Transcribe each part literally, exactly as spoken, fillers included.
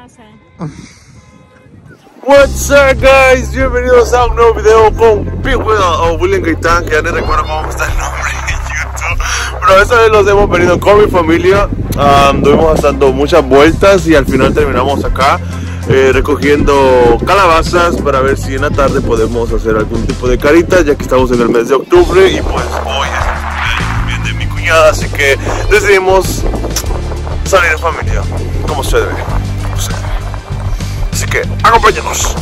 calabaza. What's up, guys? Bienvenidos a un nuevo video con Big Will o William Gaitán, que ya no recuerdo cómo está el nombre en YouTube. Pero esta vez los hemos venido con mi familia. Um, Estuvimos dando muchas vueltas y al final terminamos acá eh, recogiendo calabazas para ver si en la tarde podemos hacer algún tipo de caritas, ya que estamos en el mes de octubre y pues hoy es el cumpleaños de mi cuñada, así que decidimos salir en familia, como se debe. Como se debe. Así que acompáñanos.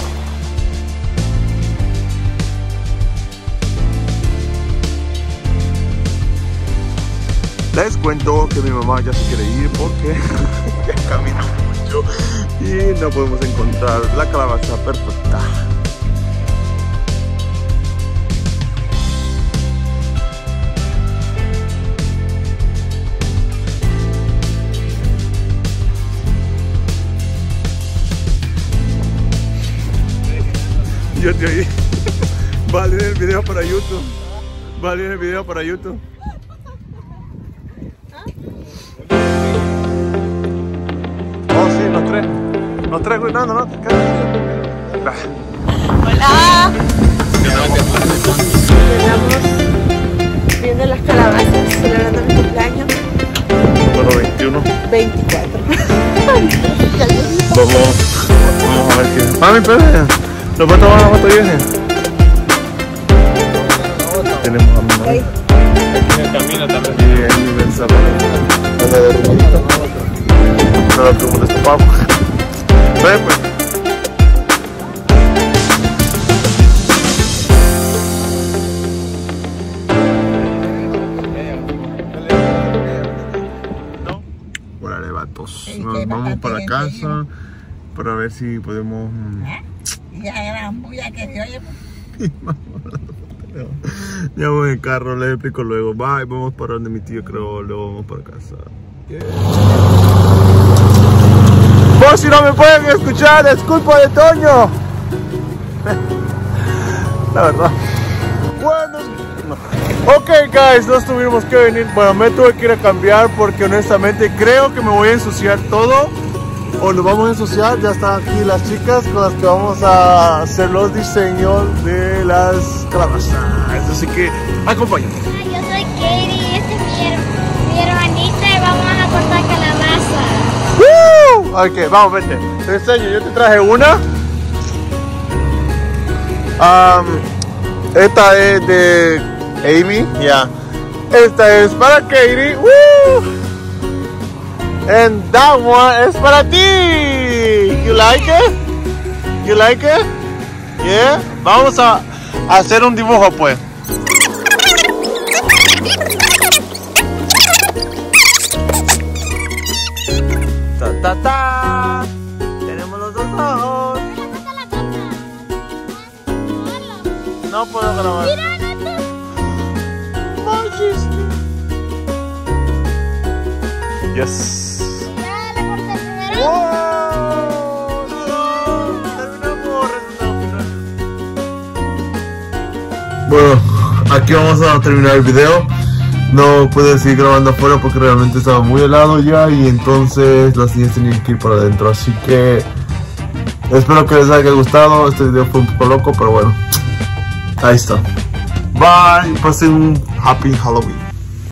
Les cuento que mi mamá ya se quiere ir porque ya camina mucho y no podemos encontrar la calabaza perfecta. Yo te oí. Va a salir el video para YouTube. Va a salir el video para YouTube. Oh, sí, los tres. Los tres cuidando, ¿no? Hola. Estamos viendo las calabazas, celebrando mi cumpleaños. Bueno, veintiuno. veinticuatro. Vamos, vamos a ver qué. Mami, espera. ¿Nos va a tomar la foto viene? Tenemos a mi mamá. En el camino también. Y en mi mensaje. Anda de rumorita. No la pregunta este papo. Ven, pues. Órale, vatos. Nos vamos para casa para ver si podemos. Ya gran bulla que dio. Ya voy en el carro, les explico luego. Bye, vamos para donde mi tío, creo, luego vamos para casa. Yeah. Por si no me pueden escuchar, es culpa de Toño. La verdad. Bueno, no. Ok, guys, nos tuvimos que venir. Bueno, me tuve que ir a cambiar porque honestamente creo que me voy a ensuciar todo. O nos vamos a ensuciar. Ya están aquí las chicas con las que vamos a hacer los diseños de las calabazas. Así que acompáñame. Yo soy Katie, esta es mi, mi hermanita y vamos a cortar calabazas. ¡Woo! Ok, vamos, vente. Te enseño, yo te traje una. Um, esta es de Amy, ya. Yeah. Esta es para Katie. ¡Woo! And that one is para ti. You like it? You like it? Yeah. Vamos a hacer un dibujo, pues. Ta ta ta. Tenemos los dos ojos. No puedo grabar. Yes. ¡Wow! Terminamos. Bueno, aquí vamos a terminar el video. No pude seguir grabando afuera porque realmente estaba muy helado ya y entonces las niñas tenían que ir para adentro. Así que espero que les haya gustado. Este video fue un poco loco, pero bueno, ahí está. Bye, pasen un happy Halloween.